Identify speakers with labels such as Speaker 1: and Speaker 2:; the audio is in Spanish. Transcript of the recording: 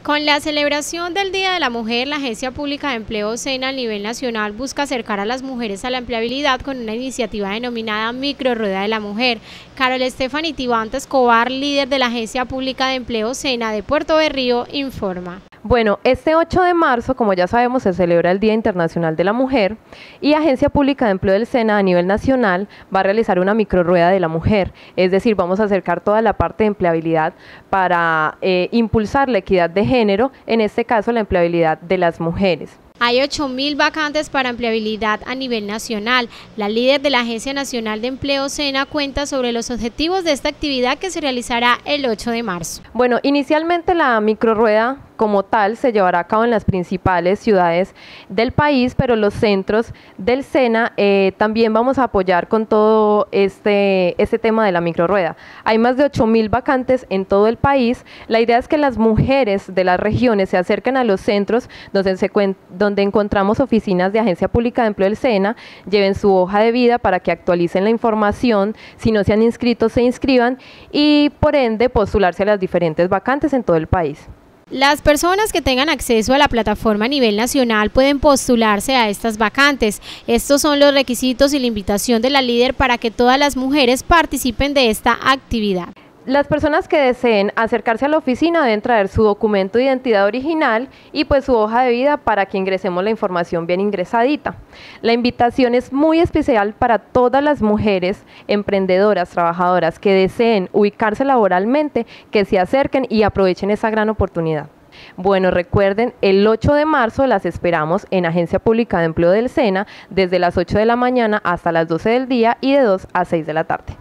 Speaker 1: Con la celebración del Día de la Mujer, la Agencia Pública de Empleo SENA a nivel nacional busca acercar a las mujeres a la empleabilidad con una iniciativa denominada Microrueda de la Mujer. Carol Estefany Tibanta Escobar, líder de la Agencia Pública de Empleo SENA de Puerto Berrío, informa.
Speaker 2: Bueno, este 8 de marzo, como ya sabemos, se celebra el Día Internacional de la Mujer y Agencia Pública de Empleo del SENA a nivel nacional va a realizar una microrueda de la mujer, es decir, vamos a acercar toda la parte de empleabilidad para impulsar la equidad de género, en este caso la empleabilidad de las mujeres.
Speaker 1: Hay 8.000 vacantes para empleabilidad a nivel nacional. La líder de la Agencia Nacional de Empleo SENA cuenta sobre los objetivos de esta actividad que se realizará el 8 de marzo.
Speaker 2: Bueno, inicialmente la microrueda como tal se llevará a cabo en las principales ciudades del país, pero los centros del SENA también vamos a apoyar con todo este tema de la microrueda. Hay más de 8.000 vacantes en todo el país. La idea es que las mujeres de las regiones se acerquen a los centros donde encontramos oficinas de Agencia Pública de Empleo del SENA, lleven su hoja de vida para que actualicen la información, si no se han inscrito se inscriban y por ende postularse a las diferentes vacantes en todo el país.
Speaker 1: Las personas que tengan acceso a la plataforma a nivel nacional pueden postularse a estas vacantes. Estos son los requisitos y la invitación de la líder para que todas las mujeres participen de esta actividad.
Speaker 2: Las personas que deseen acercarse a la oficina deben traer su documento de identidad original y pues su hoja de vida para que ingresemos la información bien ingresadita. La invitación es muy especial para todas las mujeres emprendedoras, trabajadoras que deseen ubicarse laboralmente, que se acerquen y aprovechen esa gran oportunidad. Bueno, recuerden, el 8 de marzo las esperamos en Agencia Pública de Empleo del SENA desde las 8 de la mañana hasta las 12 del día y de 2 a 6 de la tarde.